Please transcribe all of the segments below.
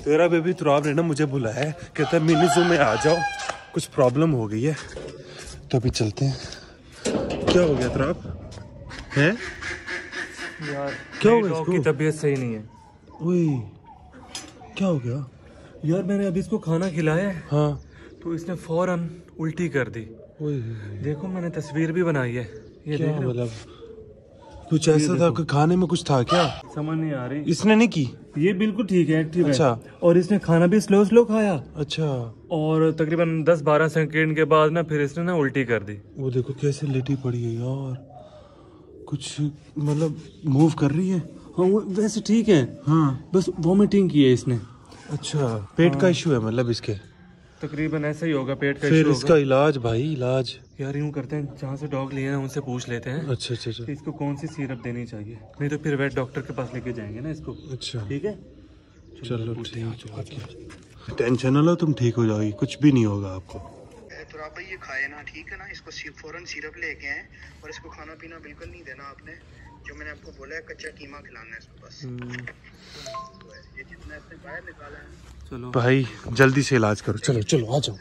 तेरा बेबी तुराब ने ना मुझे बुलाया है, कहता है मिनी ज़ू में आ जाओ, कुछ प्रॉब्लम हो गई है, तो अभी चलते हैं। क्या हो गया तुराब? है यार क्या हो गया? इसकी तबीयत सही नहीं है। ओए क्या हो गया? यार मैंने अभी इसको खाना खिलाया है, हाँ तो इसने फौरन उल्टी कर दी। देखो मैंने तस्वीर भी बनाई है, ये क्या देख मतलब कुछ ऐसा था कि खाने में कुछ था क्या? समझ नहीं आ रही। इसने नहीं की? ये बिल्कुल ठीक है, एक्टिव अच्छा। है, और इसने खाना भी स्लो खाया। अच्छा। और तकरीबन 10-12 सेकंड के बाद ना फिर इसने ना उल्टी कर दी। वो देखो कैसे लेटी पड़ी है यार, कुछ मतलब मूव कर रही है। हाँ वो वैसे ठीक है, हाँ बस वॉमिटिंग की है इसने। अच्छा पेट का इशू है मतलब इसके? तकरीबन ऐसा ही होगा, पेट का फिर इशू इसका होगा। इलाज भाई इलाज यार यूँ करते हैं, जहाँ से डॉग लिए हैं उनसे पूछ लेते हैं अच्छा अच्छा अच्छा कि इसको कौन सी सिरप देनी चाहिए, नहीं तो फिर वेट डॉक्टर के पास लेके जाएंगे ना इसको। अच्छा ठीक है चलो ठीक है, टेंशन ना लो, तुम ठीक हो जाओगी, कुछ भी नहीं होगा आपको। तो आप ये खाए ना, ठीक है ना, इसको फौरन सिरप लेके आए और इसको खाना पीना बिल्कुल नहीं देना आपने, जो मैंने आपको बोला है कच्चा कीमा खिलाना है इसको बस। ये जितना इसने बाहर निकाला है। चलो भाई जल्दी से इलाज करो, चलो चलो आ जाओ।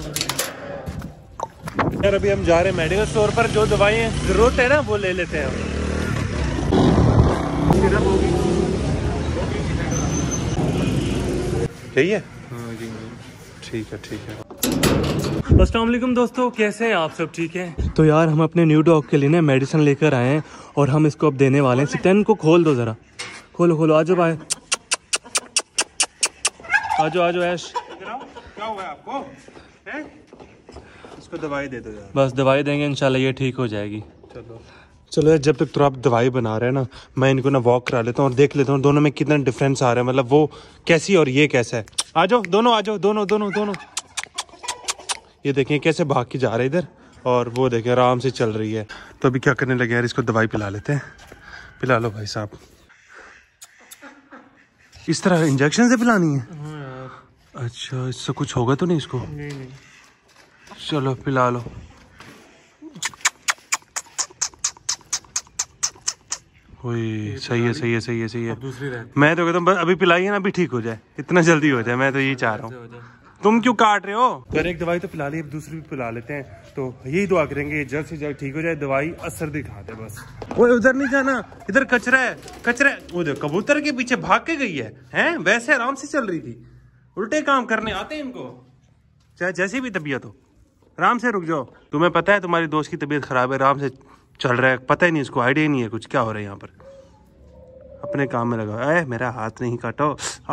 यार अभी हम जा रहे हैं मेडिकल स्टोर पर, जो दवाइयाँ जरूरत है ना वो ले लेते हैं हम। यही है? ठीक है ठीक है। अस्सलाम वालेकुम दोस्तों, कैसे हैं आप सब? ठीक है। तो यार हम अपने न्यू डॉग के लिए ना मेडिसिन लेकर आए हैं और हम इसको अब देने वाले हैं। सिकैन को खोल दो जरा, खोलो खोलो, आजो भाई, आजो आजो ऐश। क्या हुआ आपको? हैं? इसको दवाई दे दो यार। बस दवाई देंगे इंशाल्लाह ये ठीक हो जाएगी। चलो चलो यार, जब तक तो आप दवाई बना रहे हैं ना, मैं इनको ना वॉक करा लेता हूँ और देख लेता हूँ दोनों में कितना डिफरेंस आ रहा है, मतलब वो कैसी और ये कैसा है। आ जाओ दोनों, आ जाओ दोनों दोनों दोनों। ये देखें कैसे भाग के जा रहे हैं इधर, और वो देखें आराम से चल रही है। तो अभी क्या करने लगे यार, इसको दवाई पिला लेते हैं। पिला लो भाई साहब। इस तरह इंजेक्शन से पिलानी है? अच्छा, इससे कुछ होगा तो नहीं इसको? नहीं। चलो पिला लो। ओए सही है सही है सही है सही है। दूसरी मैं तो कहता हूँ अभी पिलाइए ना, अभी ठीक हो जाए, इतना जल्दी हो जाए, मैं तो यही चाह रहा हूँ। तुम क्यों काट रहे हो? अगर एक दवाई तो पिला ली, अब दूसरी भी पिला लेते हैं, तो यही दुआ करेंगे जल्द से जल्द ठीक हो जाए, दवाई असर दिखा दे बस। वो उधर नहीं जाना, इधर कचरा है कचरा है। वो देखो कबूतर के पीछे भाग के गई है, हैं? वैसे आराम से चल रही थी, उल्टे काम करने आते हैं इनको, चाहे जैसी भी तबीयत हो। आराम से रुक जाओ। तुम्हें पता है तुम्हारी दोस्त की तबीयत खराब है, आराम से चल रहा है, पता ही नहीं इसको, आइडिया ही नहीं है कुछ क्या हो रहा है यहाँ पर। अपने काम में लगा। अरे मेरा हाथ नहीं काटो।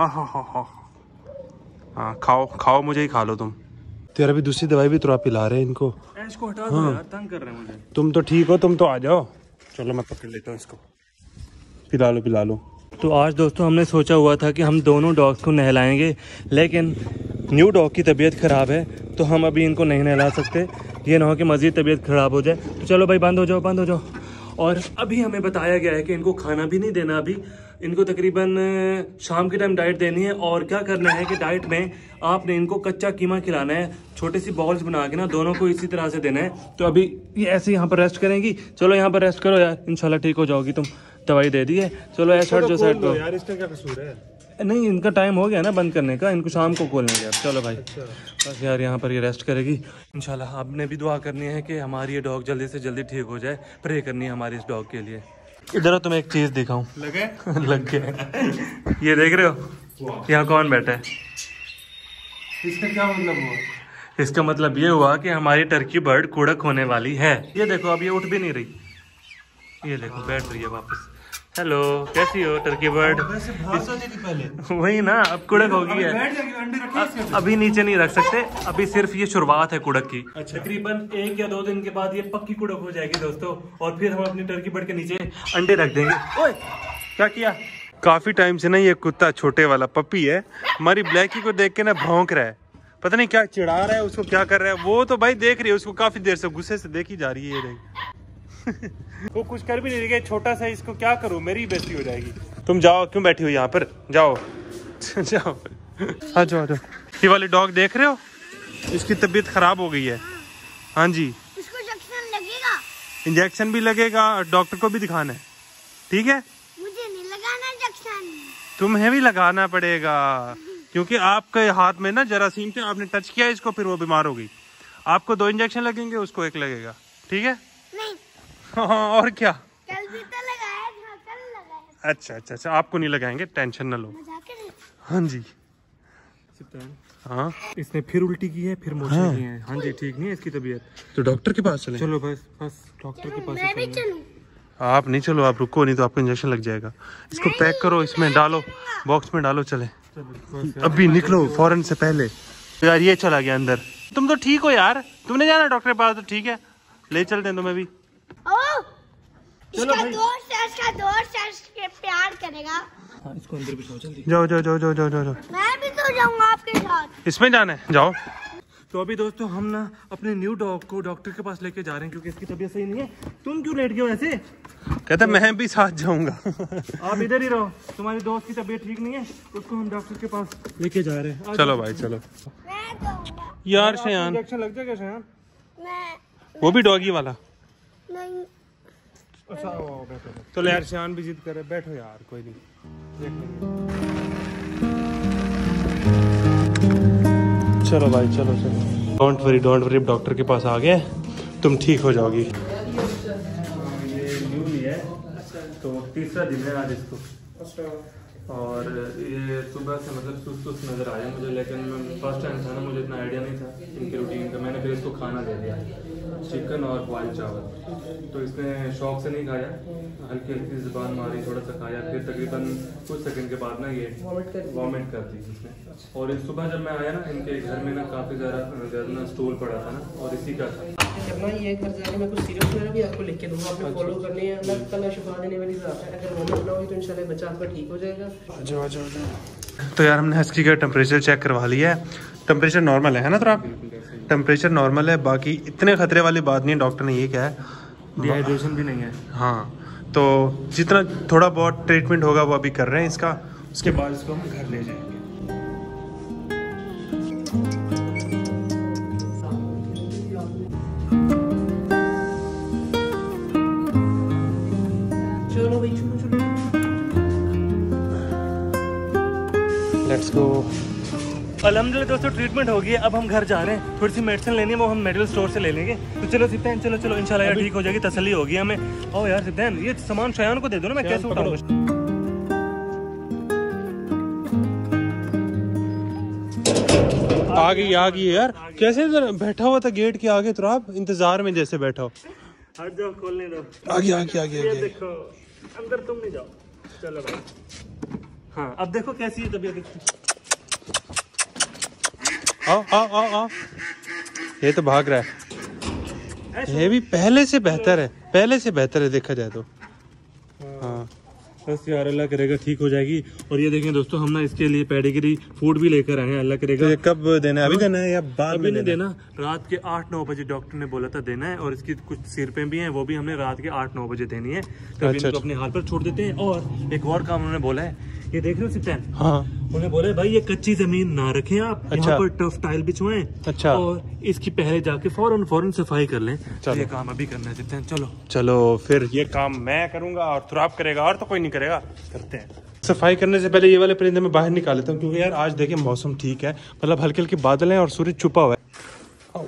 हाँ खाओ खाओ, मुझे ही खा लो तुम। तेरा भी दूसरी दवाई भी तो आप पिला रहे हैं इनको। ऐश को हटा दो यार, तंग कर रहे हैं मुझे। तुम तो ठीक हो, तुम तो आ जाओ। चलो मैं पकड़ लेता हूँ इसको, पिला लो पिला लो। तो आज दोस्तों हमने सोचा हुआ था कि हम दोनों डॉग्स को नहलाएंगे, लेकिन न्यू डॉग की तबीयत ख़राब है तो हम अभी इनको नहीं नहला सकते, ये ना हो कि मज़ीद तबीयत ख़राब हो जाए। तो चलो भाई बंद हो जाओ बंद हो जाओ। और अभी हमें बताया गया है कि इनको खाना भी नहीं देना, अभी इनको तकरीबन शाम के टाइम डाइट देनी है। और क्या करना है कि डाइट में आपने इनको कच्चा कीमा खिलाना है, छोटी सी बॉल्स बना के ना दोनों को इसी तरह से देना है। तो अभी ये ऐसे यहाँ पर रेस्ट करेंगी। चलो यहाँ पर रेस्ट करो यार, इंशाल्लाह ठीक हो जाओगी तुम, दवाई दे दी है। चलो ऐसा हट जो साइड को यार, इसका क्या कसूर है? नहीं इनका टाइम हो गया ना बंद करने का, इनको शाम को खोलेंगे अब। चलो भाई बस यार यहाँ पर ये रेस्ट करेगी इंशाल्लाह। आपने भी दुआ करनी है कि हमारी ये डॉग जल्दी से जल्दी ठीक हो जाए, प्रे करनी है हमारी इस डॉग के लिए। इधर तुम्हें एक चीज दिखाऊं। लगे? लग गए। ये देख रहे हो यहाँ कौन बैठा है? इसका क्या मतलब हुआ? इसका मतलब ये हुआ कि हमारी टर्की बर्ड कुड़क होने वाली है। ये देखो अब ये उठ भी नहीं रही, ये देखो बैठ रही है वापस। हेलो कैसी हो टर्की बर्ड? पहले वही ना, अब कुड़क होगी है। अभी नीचे नहीं रख सकते, अभी सिर्फ ये शुरुआत है कुड़क की। अच्छा। तकरीबन 1 या 2 दिन के बाद ये पक्की कुड़क हो जाएगी दोस्तों, और फिर हम अपनी टर्की बर्ड के नीचे अंडे रख देंगे। ओए क्या किया? काफी टाइम से ना ये कुत्ता छोटे वाला पप्पी है, हमारी ब्लैकी को देख के ना भौंक रहा है, पता नहीं क्या चिढ़ा रहा है उसको, क्या कर रहा है वो तो भाई देख रही है उसको, काफी देर से गुस्से से देखी जा रही है ये वो कुछ कर भी नहीं रही, छोटा सा इसको क्या करूं, मेरी बेइज्जती हो जाएगी। तुम जाओ, क्यों बैठी हो यहाँ पर, जाओ जाओ आ जाओ आ जाओ। ये वाली डॉग देख रहे हो, इसकी तबीयत खराब हो गई है। हाँ जी, इसको इंजेक्शन लगेगा? इंजेक्शन भी लगेगा, डॉक्टर को भी दिखाना है, ठीक है? मुझे नहीं लगाना इंजेक्शन। तुम्हें भी लगाना पड़ेगा। क्योंकि आपके हाथ में ना जरासीम थे, आपने टच किया इसको, फिर वो बीमार हो गई। आपको 2 इंजेक्शन लगेंगे, उसको 1 लगेगा, ठीक है? नहीं। हाँ, और क्या? कल भी तो लगाया था, कल लगाया। अच्छा अच्छा अच्छा, आपको नहीं लगाएंगे, टेंशन ना लो। मजाक कर रहे हो? हाँ जी। हाँ, इसने फिर उल्टी की है, फिर मोशन हाँ। की है। हाँ जी, ठीक नहीं है इसकी तबीयत। तो डॉक्टर के पास चले। चलो बस डॉक्टर के पास मैं भी चलूं? आप नहीं चलो, आप रुको, नहीं तो आपको इंजेक्शन लग जाएगा। इसको पैक करो, इसमें डालो, बॉक्स में डालो, चले। अभी निकलो फौरन से पहले। यार ये चला गया अंदर। तुम तो ठीक हो यार, तुमने जाना डॉक्टर के पास तो ठीक है, ले चलते हैं तुम्हें भी। इसका दोस्त है, इसके प्यार करेगा। हाँ, इसको अंदर बिठाओ जल्दी। जाओ जाओ जाओ जाओ जाओ जाओ। मैं भी तो जाऊंगा आपके साथ। इसमें जाना है, जाओ। तो अभी दोस्तों हम ना अपने न्यू डॉग को डॉक्टर के पास लेके जा रहे हैं, क्योंकि इसकी तबीयत सही नहीं है। तुम क्यों लेट गए हो ऐसे? कहता मैं भी साथ जाऊंगा। आप इधर ही रहो, तुम्हारी दोस्त की तबीयत ठीक नहीं है, उसको हम डॉक्टर के पास लेके जा रहे हैं। चलो भाई चलो। मैं जाऊंगा। यार शयान, इंजेक्शन लग जाएगा शयान? मैं वो भी डॉगी वाला। नहीं। अच्छा बैठो। तो यार शयान भी जिद करे, बैठो यार, कोई नहीं, देख लेंगे। चलो भाई चलो चलो। डोंट वरी, डॉक्टर के पास आ गए, तुम ठीक हो जाओगी। ये न्यू लिया है, तो 3रा दिन है आज इसको। और ये सुबह से मतलब सुस्त नज़र आया मुझे, लेकिन फर्स्ट टाइम था ना, मुझे इतना आइडिया नहीं था इनके रूटीन का। मैंने फिर इसको खाना दे दिया, चिकन और बॉइल्ड चावल। तो इसने शौक से नहीं खाया, हल्की हल्की जुबान मारी, थोड़ा सा खाया, फिर तकरीबन कुछ सेकंड के बाद ना ये वॉमिट कर दी इसने। और इस सुबह जब मैं आया ना, इनके घर में ना काफ़ी ज़्यादा ना स्टूल पड़ा था ना, और इसी का था। करना ये घर जाके मैं कुछ सीरियस वगैरह भी आपको लिख के दूंगा, आपने फॉलो करनी है। अल्लाह ताला शिफा देने वाली ज़ात है, अगर वॉमिट ना हो तो इंशाल्लाह बच्चा आपका ठीक हो जाएगा। तो यार हमने हस्की का टेम्परेचर चेक करवा लिया है, टेम्परेचर नॉर्मल है ना? तो आप टेम्परेचर नॉर्मल है, बाकी इतने खतरे वाली बात नहीं है, डॉक्टर ने ये कहा है। डिहाइड्रेशन भी नहीं है। हाँ, तो जितना थोड़ा बहुत ट्रीटमेंट होगा वो अभी कर रहे हैं इसका, उसके बाद इसको हम घर ले जाएंगे। चलो भाई चलो। Let's go. अल्हम्दुलिल्लाह दोस्तों, ट्रीटमेंट हो गई है। अब हम घर जा रहे हैं, थोड़ी सी मेडिसिन लेनी है, वो हम मेडिकल स्टोर से ले लेंगे। तो चलो सिद्धान, चलो चलो, इंशाल्लाह यार ठीक हो जाएगी, तसल्ली होगी हमें। ओ यार सिद्धान, ये सामान शयान को दे दो ना, मैं कैसे उठाऊंगा? आ गई यार, कैसे इधर बैठा हुआ था गेट के आगे, तो आप इंतजार में जैसे बैठा हो। हट जाओ, खोलने दो। आ गया। ये देखो, अंदर तुम नहीं जाओ। चलो भाई। हाँ, अब देखो कैसी है तबीयत। आओ। ये तो भाग रहा है, ये भी पहले से बेहतर है, देखा जाए तो। हाँ बस यार, अल्लाह करेगा ठीक हो जाएगी। और ये देखें दोस्तों, हम ना इसके लिए पेडिग्री फूड भी लेकर आए हैं, अल्लाह करेगा। तो ये कब देना है? अभी देना है या बाद में? अभी नहीं देना, रात के 8-9 बजे डॉक्टर ने बोला था देना है। और इसकी कुछ सिरपें भी हैं, वो भी हमने रात के 8-9 बजे देनी है। तो अभी इनको अपने हाल पर छोड़ देते हैं। और एक और काम उन्होंने बोला है, ये देख रहे हो सिद्धान? हाँ, उन्होंने बोला भाई ये कच्ची जमीन ना रखें आप, यहाँ पर टफ टाइल बिछवाएं। अच्छा। और इसकी पहले जाके फौरन सफाई कर लें। ये काम अभी करना है सिद्धान, चलो फिर ये काम मैं करूंगा और थुराब करेगा, और तो कोई नहीं करेगा। करते हैं। सफाई करने से पहले ये वाले परिंदे मैं बाहर निकाल लेता हूँ, क्योंकि यार आज देखें मौसम ठीक है, मतलब हल्के हल्के बादल हैं और सूरज छुपा हुआ है।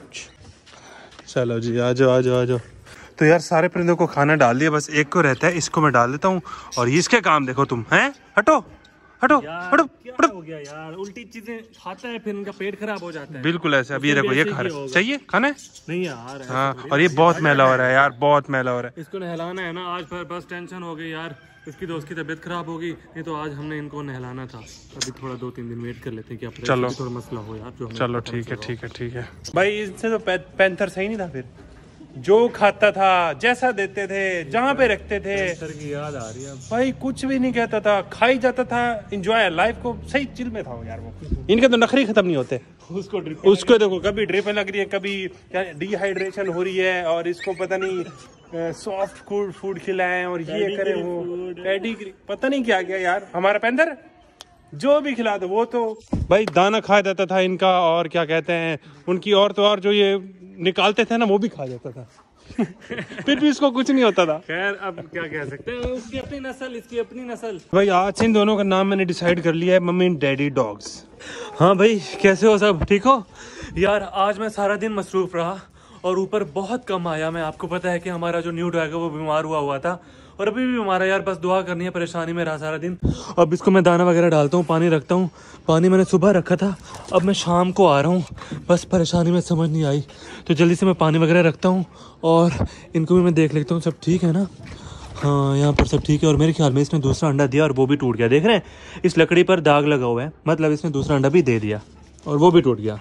चलो जी, आ जाओ। तो यार सारे परिंदों को खाना डाल दिया, बस एक को रहता है, इसको मैं डाल देता हूँ। और इसके काम देखो तुम, हैं? हटो। क्या हो गया यार, उल्टी चीजें खाता है, फिर इनका पेट खराब हो जाता है। बिल्कुल ऐसे। अभी ये देखो, ये खा रहा है, चाहिए खाना है? नहीं यार। हाँ, और ये बहुत मैला हो रहा है यार, बहुत मैला हो रहा है। इसको नहलाना है ना आज, पर बस टेंशन हो गई यार, इसकी दोस्त की तबीयत खराब होगी। नहीं तो आज हमने इनको नहलाना था। अभी थोड़ा 2-3 दिन वेट कर लेते हैं, क्या पता चलो थोड़ा मसला हो यार जो। चलो ठीक है भाई। इससे तो पैंथर सही नहीं था, फिर जो खाता था, जैसा देते थे, जहाँ पे रखते थे, सर की याद आ रही है भाई, कुछ भी नहीं कहता था, खाई जाता था, एंजॉय लाइफ को, सही चिल में था यार वो। इनके तो नखरे खत्म नहीं होते। उसको देखो, कभी ड्रिप लग रही है, कभी डिहाइड्रेशन हो रही है, और इसको पता नहीं सॉफ्ट फूड खिलाएं और ये करें वो पेडिग्री, पता नहीं क्या यार। हमारा पेंदर जो भी खिला दो, वो तो भाई दाना खा जाता था इनका, और क्या कहते हैं उनकी, और जो ये निकालते थे ना, वो भी खा जाता था। फिर भी इसको कुछ नहीं होता था। खैर, अब क्या कह सकते हैं, उसकी अपनी नस्ल, इसकी अपनी नस्ल। भाई आज इन दोनों का नाम मैंने डिसाइड कर लिया है, मम्मी एंड डैडी डॉग्स। हाँ भाई, कैसे हो सब? ठीक हो यार? आज मैं सारा दिन मसरूफ़ रहा और ऊपर बहुत कम आया मैं। आपको पता है कि हमारा जो न्यू डॉग है वो बीमार हुआ था और अभी भी बीमार है यार। बस दुआ करनी है, परेशानी में रहा सारा दिन। अब इसको मैं दाना वगैरह डालता हूँ, पानी रखता हूँ। पानी मैंने सुबह रखा था, अब मैं शाम को आ रहा हूँ। बस परेशानी में समझ नहीं आई तो जल्दी से मैं पानी वगैरह रखता हूँ और इनको भी मैं देख लेता हूँ। सब ठीक है ना? हाँ, यहाँ पर सब ठीक है। और मेरे ख्याल में इसने दूसरा अंडा दिया और वो भी टूट गया। देख रहे हैं इस लकड़ी पर दाग लगा हुआ है, मतलब इसने दूसरा अंडा भी दे दिया और वो भी टूट गया।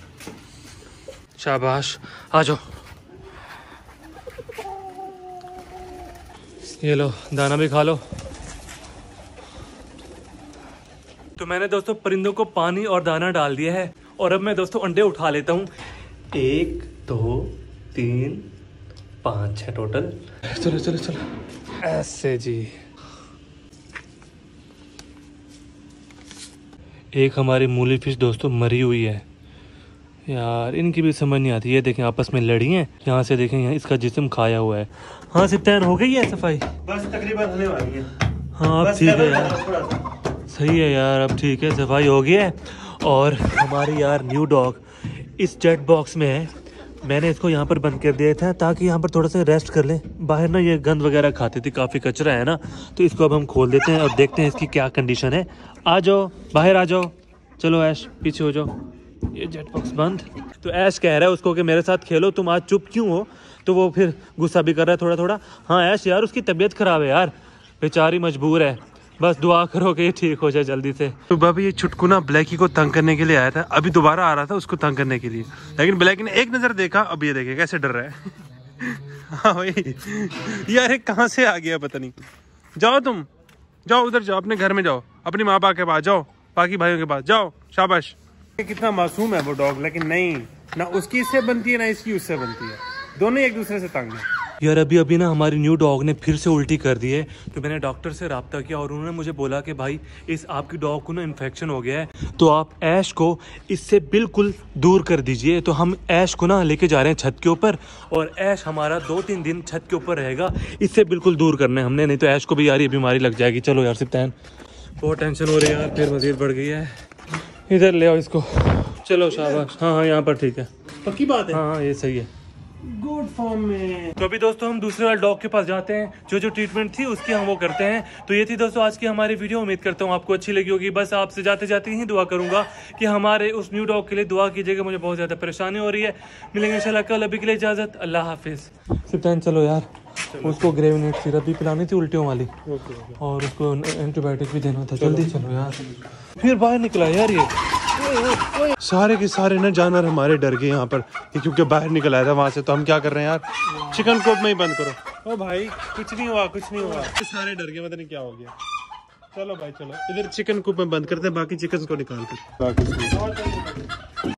शाबाश, आ जाओ। ये लो, दाना भी खा लो। तो मैंने दोस्तों परिंदों को पानी और दाना डाल दिया है और अब मैं दोस्तों अंडे उठा लेता हूँ। 1 2 3 5 है टोटल। चलो चलो चलो, ऐसे जी। एक हमारी मूली फिश दोस्तों मरी हुई है यार, इनकी भी समझ नहीं आती। ये देखें आपस में लड़ी हैं, यहाँ से देखें यहाँ इसका जिस्म खाया हुआ है। हाँ सिप्तान, हो गई है सफाई? बस तकरीबन होने वाली है। हाँ अब ठीक है यार, सही है यार, अब ठीक है, सफाई हो गई है। और हमारी यार न्यू डॉग इस जेट बॉक्स में है। मैंने इसको यहाँ पर बंद कर दिया था ताकि यहाँ पर थोड़ा सा रेस्ट कर ले। बाहर ना ये गंद वगैरह खाती थी, काफ़ी कचरा है ना, तो इसको अब हम खोल देते हैं और देखते हैं इसकी क्या कंडीशन है। आ जाओ, बाहर आ जाओ। चलो ऐश, पीछे हो जाओ। ये जेट बॉक्स बंद। तो ऐश कह रहा है उसको कि मेरे साथ खेलो, तुम आज चुप क्यों हो? तो वो फिर गुस्सा भी कर रहा है थोड़ा थोड़ा। हाँ ऐश यार, उसकी तबीयत ख़राब है यार, बेचारी मजबूर है। बस दुआ करो कि ये ठीक हो जाए जल्दी से। तो बाबा ये छुटकू ना ब्लैकी को तंग करने के लिए आया था, अभी दोबारा आ रहा था उसको तंग करने के लिए, लेकिन ब्लैकी ने एक नज़र देखा, अब ये देखे कैसे डर रहा है। हाँ भाई यार, कहाँ से आ गया पता नहीं। जाओ तुम, जाओ उधर जाओ, अपने घर में जाओ, अपनी माँ बाप के पास जाओ, बाकी भाइयों के पास जाओ, शाबाश। कितना मासूम है वो डॉग, लेकिन नहीं, ना उसकी इससे बनती है ना इसकी उससे बनती है, दोनों एक दूसरे से तंग है यार। अभी ना हमारी न्यू डॉग ने फिर से उल्टी कर दी है, तो मैंने डॉक्टर से रब्ता किया और उन्होंने मुझे बोला कि भाई इस आपकी डॉग को ना इन्फेक्शन हो गया है, तो आप ऐश को इससे बिल्कुल दूर कर दीजिए। तो हम ऐश को ना लेके जा रहे हैं छत के ऊपर और ऐश हमारा 2-3 दिन छत के ऊपर रहेगा। इससे बिल्कुल दूर करना है हमने, नहीं तो ऐश को भी यार ये बीमारी लग जाएगी। चलो यार सिप्तान, बहुत टेंशन हो रही है यार, फिर मजीद बढ़ गई है। इधर ले आओ इसको, चलो शाबाश। हाँ हाँ, यहाँ पर ठीक है, पक्की बात है। हाँ हाँ ये सही है, गुड फॉर्म में। तो अभी दोस्तों हम दूसरे वाले डॉग के पास जाते हैं, जो ट्रीटमेंट थी उसकी हम वो करते हैं। तो ये थी दोस्तों आज की हमारी वीडियो, उम्मीद करता हूँ आपको अच्छी लगी होगी। बस आपसे जाते जाते ही दुआ करूंगा कि हमारे उस न्यू डॉग के लिए दुआ कीजिएगा, मुझे बहुत ज़्यादा परेशानी हो रही है। मिलेंगे इंशाल्लाह कल, अभी के लिए इजाज़त, अल्लाह हाफिज़। सिप्तान चलो यार, उसको ग्रेविनेट सिरप भी पिलानी थी उल्टियों वाली, और उसको एंटीबायोटिक भी देना था। जल्दी चलो यार, फिर बाहर निकला यार ये। सारे के सारे ना जानवर हमारे डर गए यहाँ पर, क्योंकि बाहर निकल आया था वहां से। तो हम क्या कर रहे हैं यार, चिकन कोप में ही बंद करो। ओ भाई कुछ नहीं हुआ, कुछ नहीं हुआ, सारे डर गए, पता नहीं क्या हो गया। चलो भाई चलो, इधर चिकन कोप में बंद करते हैं, बाकी चिकन को निकाल कर।